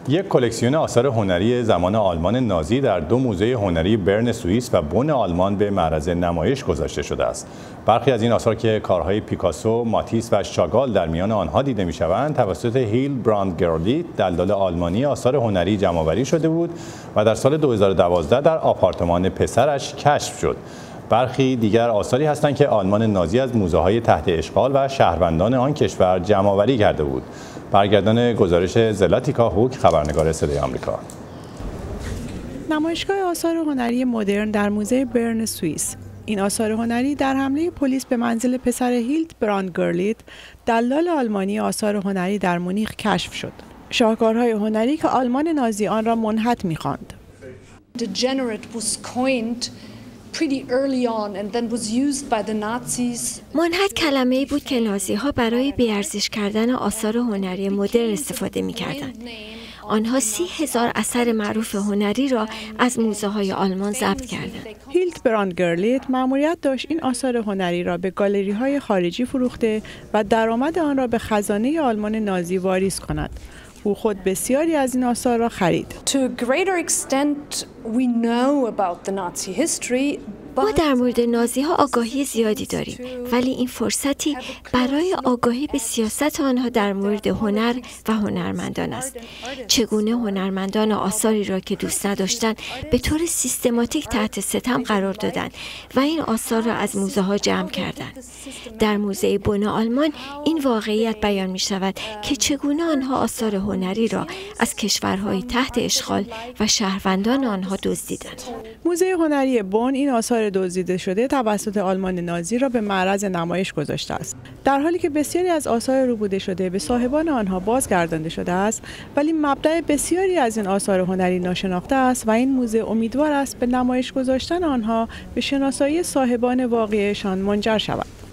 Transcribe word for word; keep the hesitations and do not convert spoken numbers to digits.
یک کلکسیون آثار هنری زمان آلمان نازی در دو موزه هنری برن سوئیس و بن آلمان به معرض نمایش گذاشته شده است. برخی از این آثار که کارهای پیکاسو، ماتیس و شاگال در میان آنها دیده می‌شوند، توسط هیلدبراند گرلیت، دلال آلمانی آثار هنری جمع‌آوری شده بود و در سال دو هزار و دوازده در آپارتمان پسرش کشف شد. برخی دیگر آثاری هستند که آلمان نازی از موزه‌های تحت اشغال و شهروندان آن کشور جمع‌آوری کرده بود. برگردان گزارش زلاتیکا هوک، خبرنگار صدای آمریکا. نمایشگاه آثار هنری مدرن در موزه برن سوئیس. این آثار هنری در حمله پلیس به منزل پسر هیلدبراند گرلیت، دلال آلمانی آثار هنری در مونیخ کشف شد. شاهکارهای هنری که آلمان نازی آن را منحت می‌خواند. منحت کلمه‌ای بود که نازی‌ها برای بی‌ارزش کردن آثار هنری مدرن استفاده می‌کردند. آنها سی هزار اثر معروف هنری را از موزه‌های آلمان ضبط کردند. هیلدبراند گرلیت مأموریت داشت این آثار هنری را به گالری‌های خارجی فروخته و درآمد آن را به خزانه آلمان نازی واریز کند. او خود بسیاری از این آثار را خرید. ما در مورد نازی ها آگاهی زیادی داریم، ولی این فرصتی برای آگاهی به سیاست آنها در مورد هنر و هنرمندان است. چگونه هنرمندان آثاری را که دوست نداشتند به طور سیستماتیک تحت ستم قرار دادند و این آثار را از موزه ها جمع کردند. در موزه بن آلمان این واقعیت بیان می شود که چگونه آنها آثار هنری را از کشورهای تحت اشغال و شهروندان آنها دزدیدند. موزه هنری بن این آثار دزدیده شده توسط آلمان نازی را به معرض نمایش گذاشته است. در حالی که بسیاری از آثار ربوده شده به صاحبان آنها بازگردانده شده است، ولی مبدأ بسیاری از این آثار هنری ناشناخته است و این موزه امیدوار است به نمایش گذاشتن آنها به شناسایی صاحبان واقعیشان منجر شود.